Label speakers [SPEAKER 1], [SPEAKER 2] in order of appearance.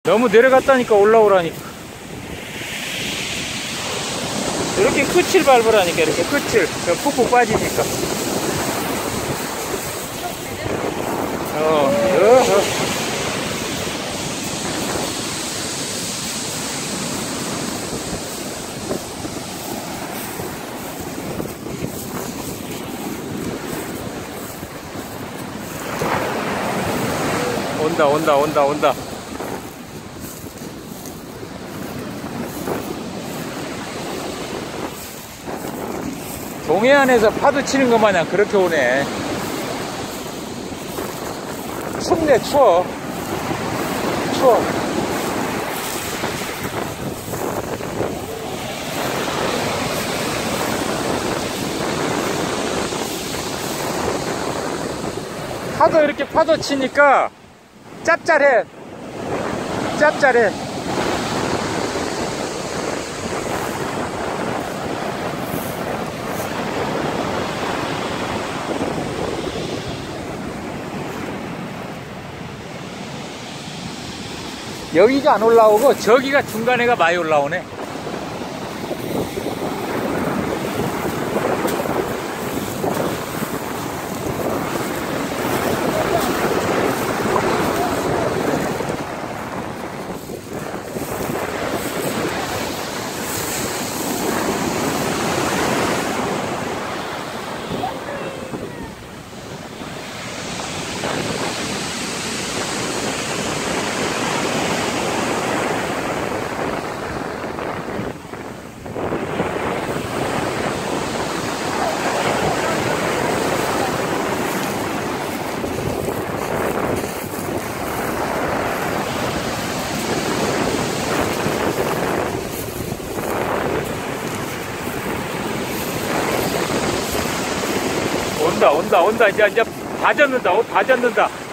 [SPEAKER 1] 너무 내려갔다니까 올라오라니까. 이렇게 끝을 밟으라니까. 이렇게 끝을 푹푹 빠지니까. 온다. 동해안에서 파도 치는 것 마냥 그렇게 오네. 춥네. 추워. 하도 이렇게 파도 치니까 짭짤해. 여기가 안 올라오고 저기가 중간에가 많이 올라오네. 온다. 이제 다 젖는다.